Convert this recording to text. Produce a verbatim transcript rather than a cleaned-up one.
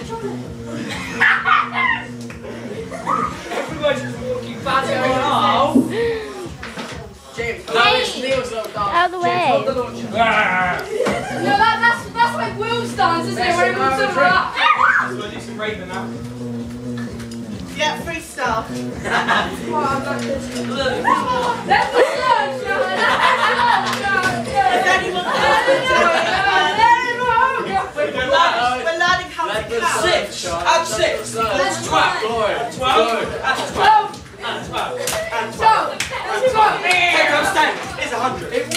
Everyone's just walking back out. James, Hey, out of the way. No, that, that's, that's like Will's dance, isn't it? Where he moves over up. So you spray them out. Yeah, freestyle. That's the slow shot. That's the slow shot. We're learning how to count. Six. Add six. That's twelve. Twelve. Twelve.